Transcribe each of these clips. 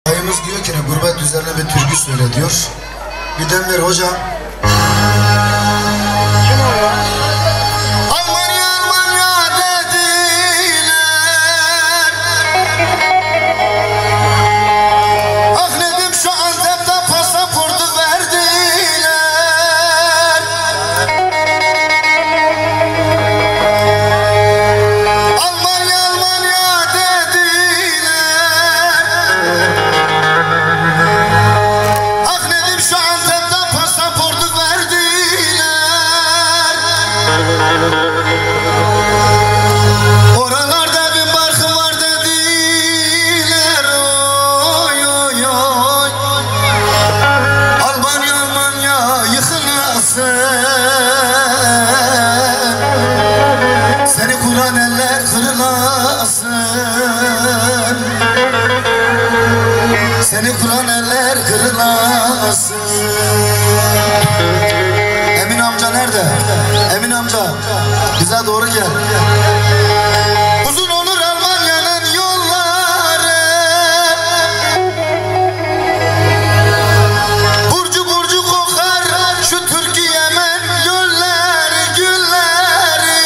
Dayımız diyor ki gurbet üzerine bir türkü söyle diyor. Bir dem ver hocam. Kim o ya? Almanya Almanya dediler. Ah Nedim şu Antep'te pasaportu verdiler. Almanya Almanya dediler. Ah Nedim şu Antep'te pasaportu verdiler. Oralarda bir barkı var dediler. Oy oy oy. Almanya Almanya yıkılasın. Seni kuran eller kırılasın. Seni kuran eller kırılasın. Emin amca nerede? Emin amca bize doğru gel. Uzun olur Almanya'nın yolları. Burcu burcu kokar şu Türkiye'min gülleri gülleri.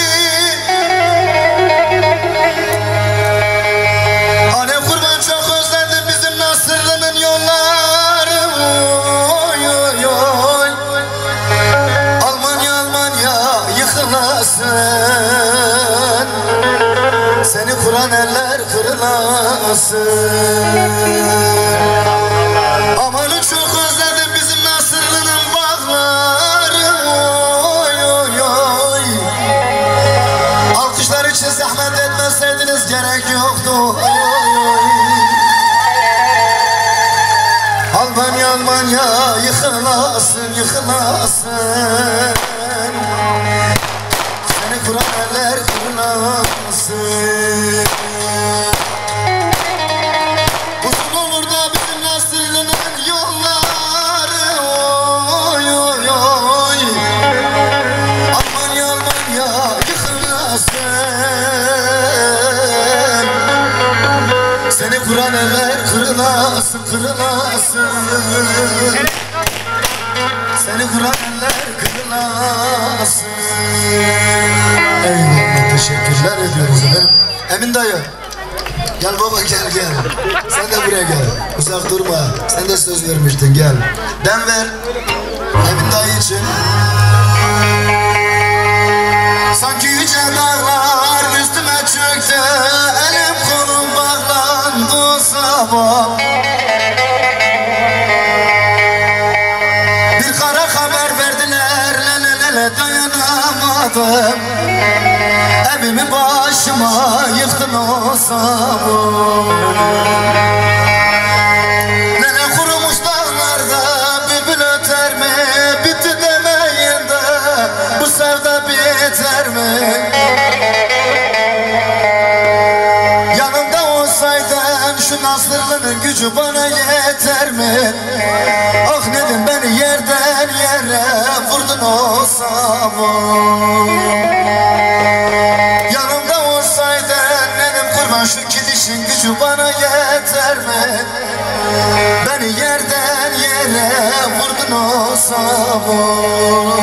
Alev kurban çok özledim bizim Nasırlı'nın yolları. Oy oy oy. Almanya Almanya yıkılasın. Seni kuran eller kırılasın. Amanı çok özledim bizim Nasırlı'nın bağları. Oy oy oy. Alkışlar için zahmet etmeseydiniz gerek yoktu. Oy oy oy. Almanya Almanya yıkılasın yıkılasın. Seni kuran eller kırılasın. Uzun olur da bizim Nasırlı'nın yolları. Oy oy oy. Almanya Almanya yıkılasın. Seni kuran eller kırılasın kırılasın. Seni kuran eller kırılasın. Eyvallah teşekkürler ediyoruz efendim. Emin dayı. Gel baba gel gel. Sen de buraya gel. Uzak durma. Sen de söz vermiştin gel. Ben ver. Emin dayı için. Sanki yüce dağlar üstüme çöktü. Elim kolum bağlandı o sabah. Bir kara haber verdiler. Lelelele dayanamadım. Evimi başıma yıktın o sabah. Nene kurumuş dağlarda bülbül öter mi? Bitti demeyin de bu sevda biter mi? Yanımda olsaydın şu Nasırlı'nın gücü bana yeter mi? Ah Nedim beni yerden yere vurdun o sabah. Yanımda olsaydın Nedim kurban şu gidişin gücü bana yeter mi? Beni yerden yere vurdun o sabah.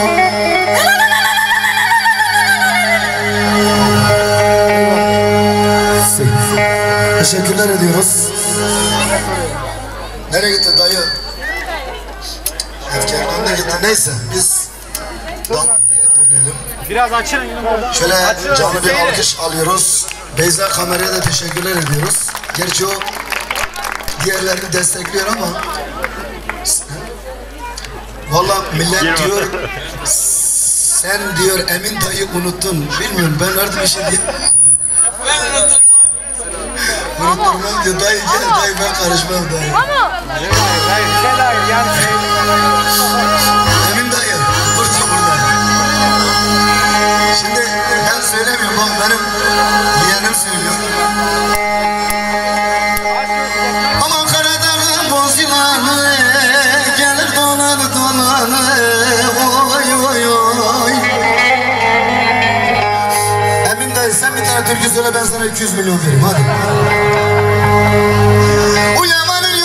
Teşekkürler ediyoruz. Nereye gitti dayı? Efkarlan'da gitti. Neyse biz dönelim. Biraz açın yine burada. Şöyle canlı bir alkış alıyoruz. Beyza kameraya da teşekkürler ediyoruz. Gerçi o diğerlerini destekliyor ama vallahi millet diyor sen diyor Emin dayı unuttun. Bilmiyorum ben artık bir şey diyeyim. Unutturmam diyor dayı gel dayı ben karışmam dayı. Hayır, yani Emin dayı burada. Şimdi ben söylemiyorum bak benim yeğenim söylüyor. Aman Karadağ'ın boz yılanı gelir dolanı oy oy oy. Emin dayı sen bir tane türkü söyle ben sana 200 milyon vereyim hadi. Uyamanın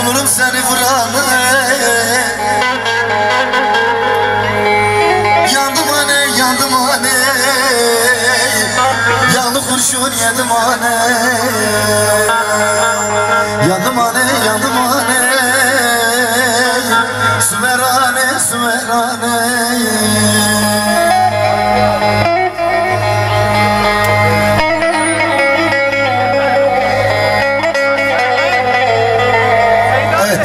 bulurum seni vuranı. Yandım aney, yandı kurşun yedim aney.